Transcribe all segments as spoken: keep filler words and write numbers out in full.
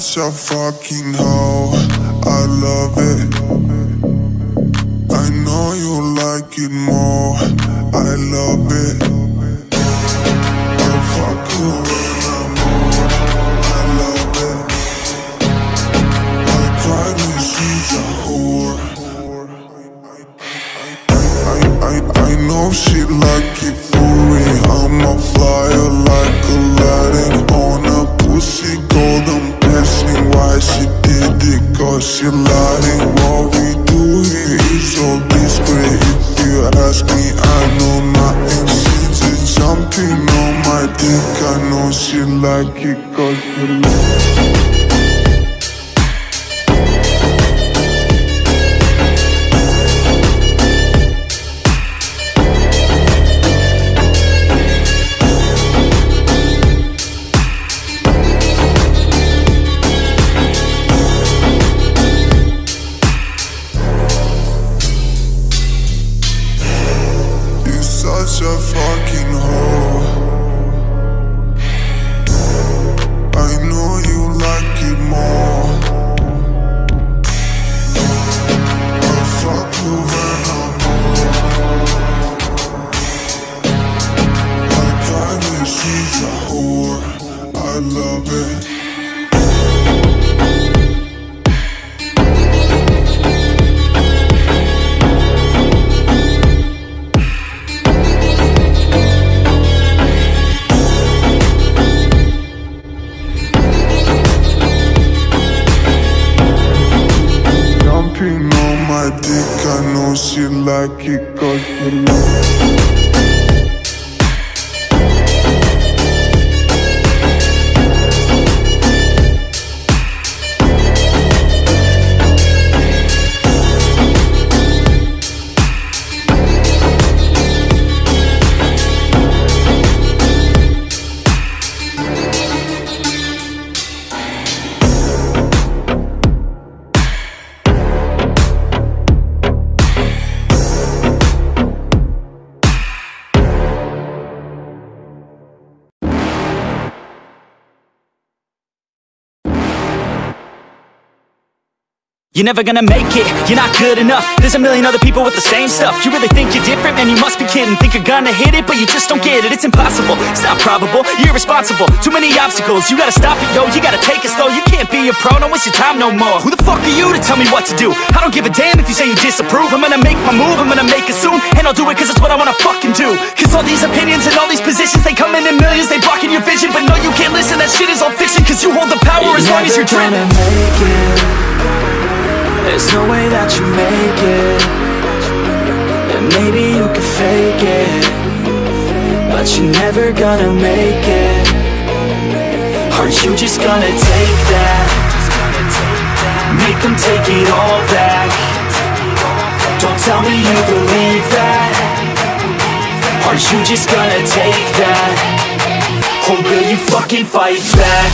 such a fucking hoe, I love it. I know you like it more, I love it. I fuck you when I'm on, I love it. I cry when she's a whore. I, I, I know she like it for real. I'm a flyer like Aladdin on a pussy golden blessing. Why she did it? Cause she lying. What we do here is so discreet. If you ask me, I know nothing. She's just jumping on my dick. I know she like it cause she like it. Such a fucking hoe. I know you like it more. I fuck you when I'm on. I cry when she's a whore. I love it. On my dick, I know she like it cause she like it. You're never gonna make it, you're not good enough. There's a million other people with the same stuff. You really think you're different? Man, you must be kidding. Think you're gonna hit it, but you just don't get it. It's impossible, it's not probable, you're irresponsible. Too many obstacles, you gotta stop it, yo. You gotta take it slow, you can't be a pro. Don't waste your time no more. Who the fuck are you to tell me what to do? I don't give a damn if you say you disapprove. I'm gonna make my move, I'm gonna make it soon. And I'll do it cause it's what I wanna fucking do. Cause all these opinions and all these positions, they come in in millions, they blocking your vision. But no, you can't listen, that shit is all fiction. Cause you hold the power you're as long as you're dreaming. There's no way that you make it. And maybe you can fake it, but you're never gonna make it. Aren't you just gonna take that? Make them take it all back. Don't tell me you believe that. Aren't you just gonna take that? Or will you fucking fight back?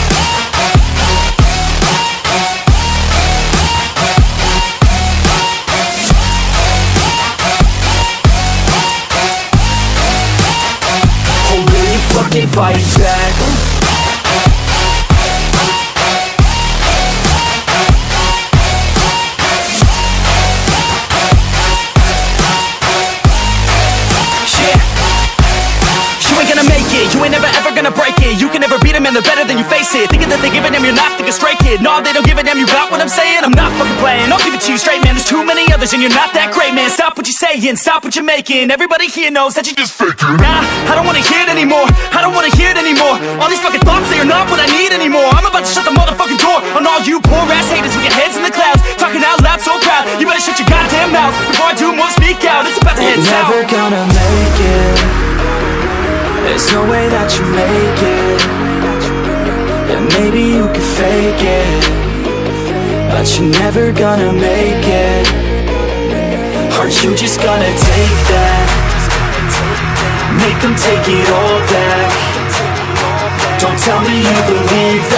Fucking fight back. Yeah. You ain't gonna make it, you ain't never ever gonna break it. You can never beat them and they're better than you face it. Thinking that they give a damn, you're not, think a straight kid. No, they don't give a damn, you got what I'm saying? I'm not fucking playing, I'll give it to you straight, man. There's too many others and you're not that great, man. Stop what you're saying, stop what you're making. Everybody here knows that you just faking. Nah, I don't wanna hear it anymore, I don't wanna hear it anymore. All these fucking thoughts, they are not what I need anymore. I'm about to shut the motherfucking door on all you poor ass haters with your heads in the clouds, talking out loud so proud. You better shut your goddamn mouth before I do more, speak out. It's about to head south. You're never gonna make it. There's no way that you make it. And maybe you can fake it, but you're never gonna make it. Aren't you just gonna take that? Make them take it all back. Don't tell me you believe that.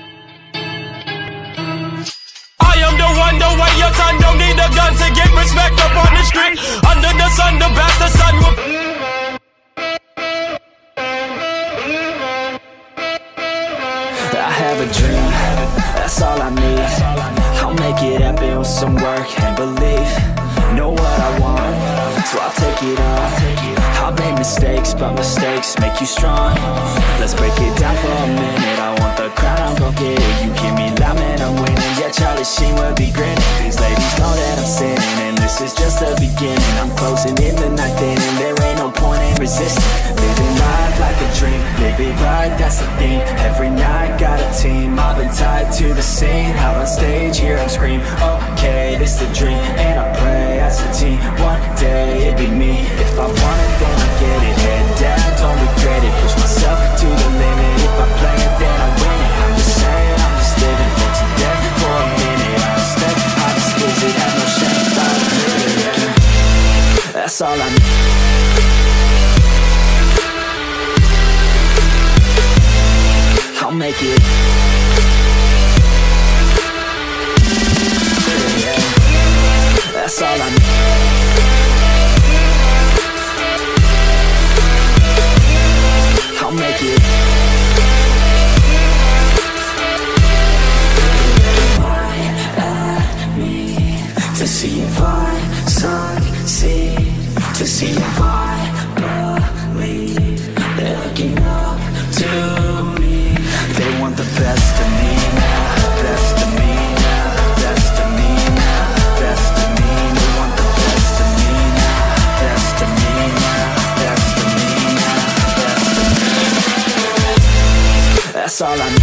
I am the one, the way your son don't need a gun to get respect up on the street. Under the sun, the best, the sun will. I have a dream, that's all I need. I'll make it happen with some work and belief. Know what I want, so I'll take it on. I've made mistakes, but mistakes make you strong. Let's break it down for a minute. I want the crown, I'm gon' get it. You hear me loud, man, I'm winning. Yeah, Charlie Sheen will be grinning. These ladies know that I'm sinning, and this is just the beginning. I'm closing in the night inning, there ain't no point in resisting. Living life like a dream, live it right, that's the theme. Every night, got a team, I've been tied to the scene. Out on stage, hear them scream, okay, this the dream. And I pray as a team, one day it'd be me. If I want it, then I get it. Head down, don't regret it. Push myself to the limit. If I play it, then I win it. I'm just saying, I'm just living for today. For a minute, I step, I just visit, have no shame about it. That's all I need. I'll make it. Yeah, that's all I need. I'll make it. Why at me to see if I succeed, to see if I believe they're looking up to me. They want the best of me now, best of me now, best of me now, best of me. They want the best of me now, best of me now, best of me now, best of me. That's all I need.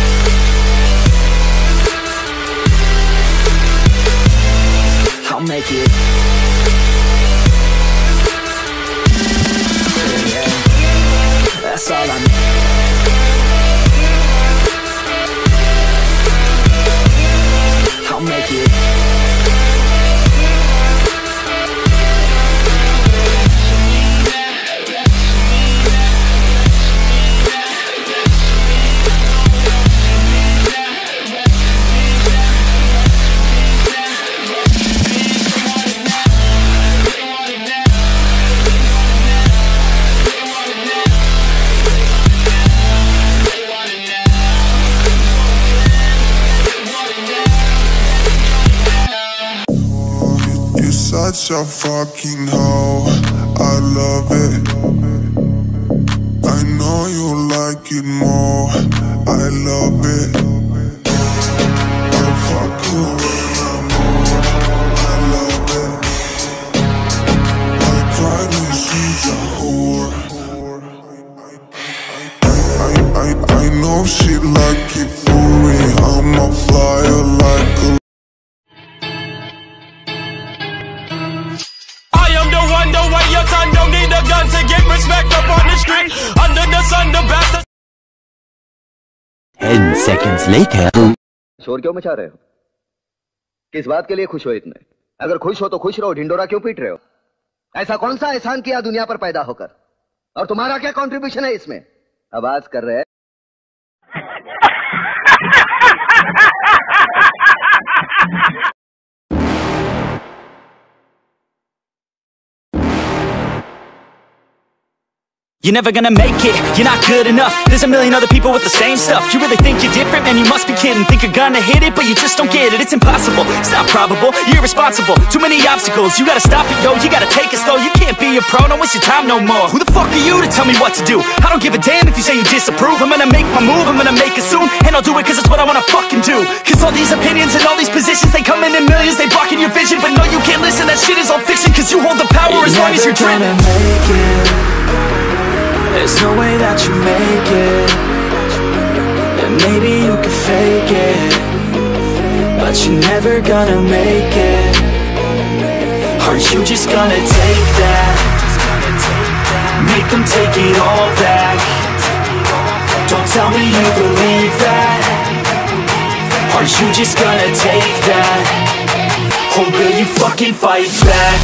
I'll make it. Yeah, that's all I need. I'll make it. Such a fucking hoe, I love it. I know you like it more, I love it. I fuck you when I'm on, I love it. I cry when she's a whore. I, I, I know she like it for real. I'm a flyer like a Wonder why your son don't need a gun to get respect up on the street. Under the sun, the bastard. Ten seconds later. शोर क्यों मचा रहे हो? किस बात के लिए खुश हो इतने? अगर खुश हो तो खुश रहो, ढिंडोरा क्यों पीट रहे हो? ऐसा कौन सा एहसान किया दुनिया पर पैदा होकर? और तुम्हारा क्या कंट्रीब्यूशन है इसमें? आवाज कर रहे हैं? You're never gonna make it, you're not good enough. There's a million other people with the same stuff. You really think you're different? Man, you must be kidding. Think you're gonna hit it, but you just don't get it. It's impossible, it's not probable, you're irresponsible. Too many obstacles, you gotta stop it, yo. You gotta take it slow, you can't be a pro. Don't waste your time no more. Who the fuck are you to tell me what to do? I don't give a damn if you say you disapprove. I'm gonna make my move, I'm gonna make it soon. And I'll do it cause it's what I wanna fucking do. Cause all these opinions and all these positions, they come in in millions. They blocking your vision, but no, you can't listen. That shit is all fiction, cause you hold the power you're as long as you're driven. There's no way that you make it. And maybe you can fake it, but you're never gonna make it. Aren't you just gonna take that? Make them take it all back. Don't tell me you believe that. Aren't you just gonna take that? Or will you fucking fight back?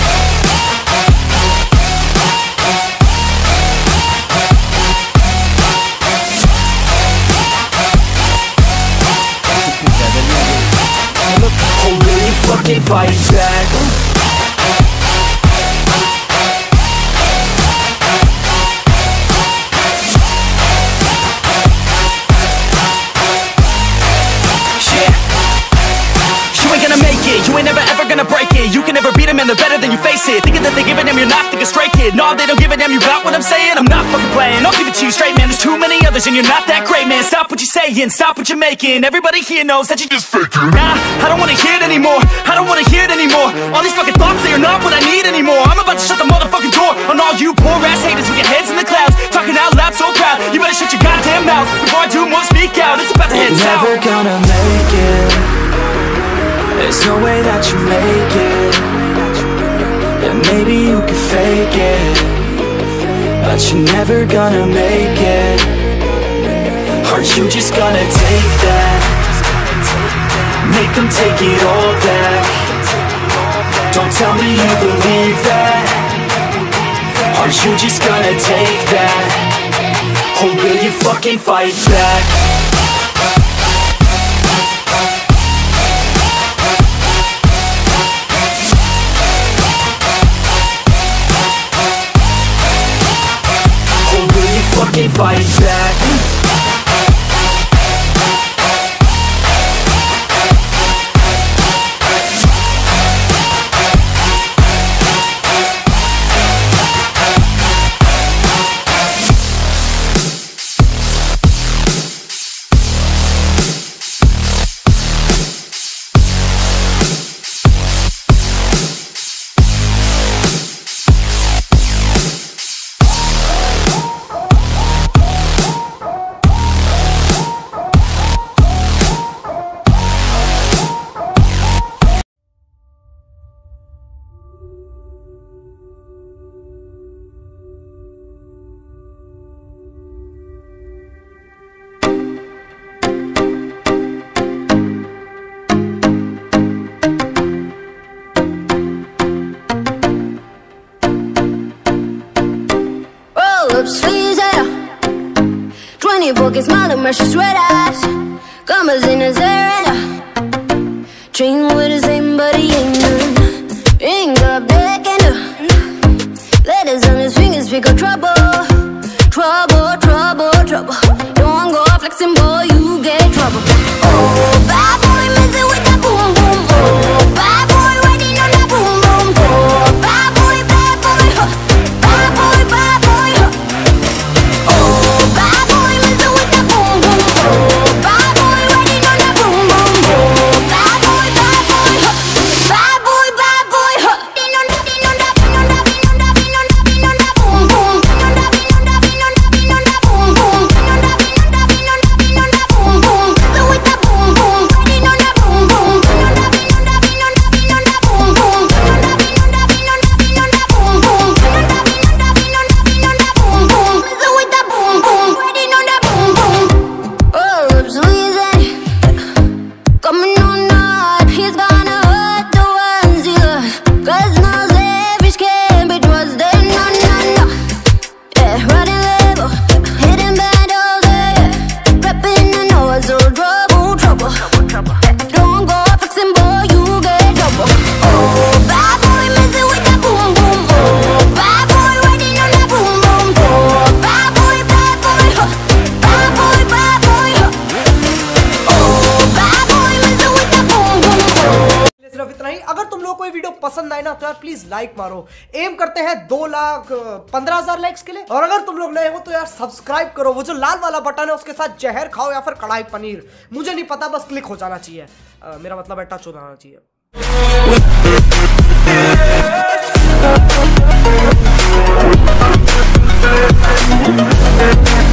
Fucking fight back. Yeah. gonna break it. You can never beat them and they're better than you, face it. Thinking that they're giving them, you're not, think a straight kid. No, they don't give a damn, you got what I'm saying? I'm not fucking playing, I'll give it to you straight, man. There's too many others and you're not that great, man. Stop what you're saying, stop what you're making. Everybody here knows that you just faking. Nah, I don't wanna hear it anymore, I don't wanna hear it anymore. All these fucking thoughts, they are not what I need anymore. I'm about to shut the motherfucking door on all you poor ass haters with your heads in the clouds, talking out loud so proud. You better shut your goddamn mouth before I do more, speak out. It's about to head south. Never gonna make it, there's no way that you make it. And maybe you can fake it, but you're never gonna make it. Are you just gonna take that, make them take it all back? Don't tell me you believe that. Are you just gonna take that, or will you fucking fight back? Fucking fight back. Sleeves out, twenty-four K smile and precious red eyes. Commas in his area, train with the same but he ain't none. Ring up deck and letters on his fingers speak of trouble. Trouble, trouble, trouble. Don't go flexing, boy, you get trouble. Oh, bad boy, messing with that boom, boom, oh. Bad boy, riding on that boom, boom, oh. Bad boy, bad boy, huh. Bad boy, bad boy, huh. Bad boy, messing with that boom, boom, oh. Bad boy, riding on that boom, boom, oh. Bad boy, bad boy, huh. Bad boy, bad boy, huh. Din on that, din on that, din on that, din on that, din on that, din on that boom, boom. Din on that, din on that, din on that, din on that boom, boom. Din on that, din on that, din on that, din on that boom, boom. Messing with that boom, boom, riding on that boom, boom. Din on that, din on that, din on that, din on that boom, boom. Din on that, din on that, din on that, din on that boom, boom. Din on that, din on that, din on that, din on that boom, boom. Messing with that boom, boom, riding on that boom, boom. Oh, lips squeezing, coming on up. He's gonna hurt the ones he loves, 'cause no selfish can be trusted, no, no, no. Yeah, riding level, hitting battles, yeah. Prepping the nose, so trouble, trouble. Don't go flexing, boy, you get trouble. Oh, bad boy, messing with that boom, boom, oh. Bad boy, riding on that boom, boom, oh. Bad boy, bad boy, huh. Bad boy, bad boy, huh. Oh, bad boy, messing with that boom, boom, oh. सिर्फ इतना ही। अगर तुम लोग को ये video पसंद आए ना तो यार प्लीज लाइक मारो। एम करते हैं दो लाख पंद्रह हजार लाइक्स के लिए। और अगर तुम लोग नए हो तो यार सब्सक्राइब करो, वो जो लाल वाला बटन है उसके साथ जहर खाओ या फिर कढ़ाई पनीर, मुझे नहीं पता, बस क्लिक हो जाना चाहिए। आ, मेरा मतलब है टच हो जाना चाहिए।